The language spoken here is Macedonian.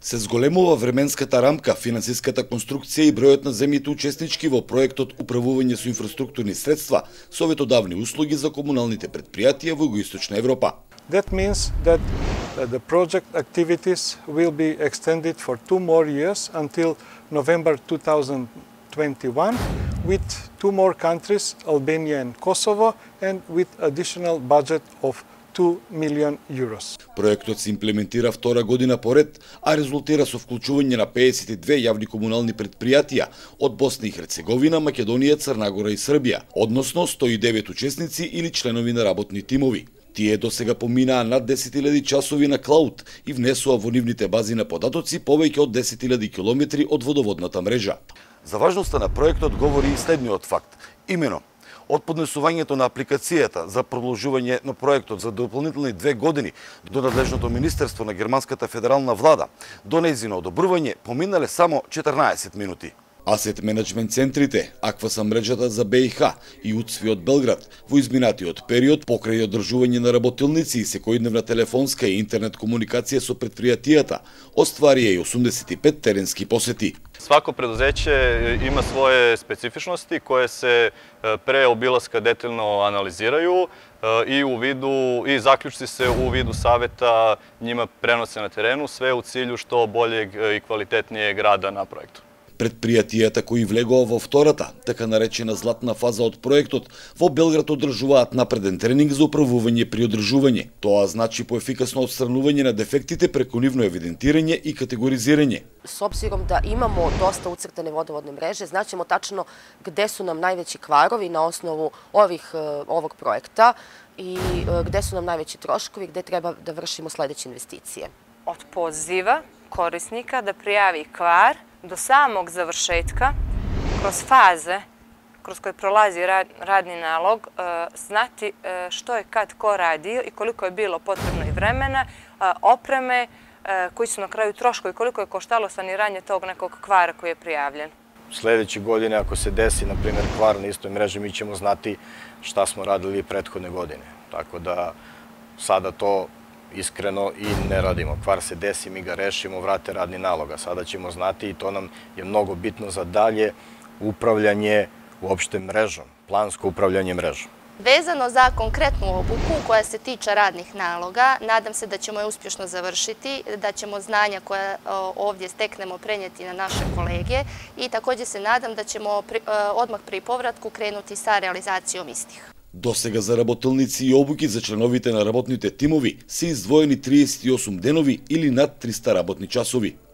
Се зголемува временската рамка, финансиската конструкција и бројот на земјите учеснички во проектот Управување со инфраструктурни средства, советодавни услуги за комуналните предпријатија во Југоисточна Европа. That means that the project activities will be extended for 2 more years until November 2021 with 2 more countries, Albania and Kosovo, and with additional budget of 2 million euros. Проектот се имплементира втора година поред, а резултира со вклучување на 52 јавни комунални предпријатија од Босна и Херцеговина, Македонија, Црна Гора и Србија, односно 109 учесници или членови на работни тимови. Тие досега поминаа над 10.000 часови на клауд и внесува во нивните бази на податоци повеќе од 10.000 километри од водоводната мрежа. За важноста на проектот говори и следниот факт. Имено, од поднесувањето на апликацијата за продолжување на проектот за дополнителни 2 години до надлежното министерство на германската федерална влада, до нејзино одобрување поминале само 14 минути. Асет менеджмент центрите, Акваса мрежата за БиХ и УЦВИ од Белград во изминатиот период покрај одржување на работилници и секојдневна телефонска и интернет комуникација со предпријатијата, остварија и 85 теренски посети. Svako preduzeće ima svoje specifičnosti koje se pre obilaska detaljno analiziraju i zaključci se u vidu saveta njima prenose na terenu, sve u cilju što boljeg i kvalitetnijeg rada na projektu. Предпријатијата кои влегоа во втората, така наречена златна фаза од проектот, во Белград одржуваат напреден тренинг за управување при одржување. Тоа значи поефикасно отстранување на дефектите преку нивно евидентирање и категоризирање. S obzirom da imamo dosta ucrtane vodovodne mreže, znaćemo tačno gde su nam najveći kvarovi na osnovu ovog projekta i gde su nam najveći troškovi, gde treba da vršimo sledeće investicije. Od poziva korisnika da prijavi kvar do samog završetka, kroz faze kroz koje prolazi radni nalog, znati što je kad ko radio i koliko je bilo potrebno i vremena, opreme, koji su na kraju troškovi, koliko je koštalo saniranje tog nekog kvara koji je prijavljen. Sledeće godine, ako se desi, na primjer, kvar na istoj mreži, mi ćemo znati šta smo radili prethodne godine. Tako da sada to iskreno i ne radimo. Kvar se desi, mi ga rešimo, vrate radni nalog. A sada ćemo znati i to nam je mnogo bitno za dalje upravljanje uopšte mrežom, plansko upravljanje mrežom. Vezano za konkretnu obuku koja se tiče radnih naloga, nadam se da ćemo je uspješno završiti, da ćemo znanja koja ovdje steknemo prenijeti na naše kolege i također se nadam da ćemo odmah pri povratku krenuti sa realizacijom istih. Досега за работилници и обуки за членовите на работните тимови се издвоени 38 денови или над 300 работни часови.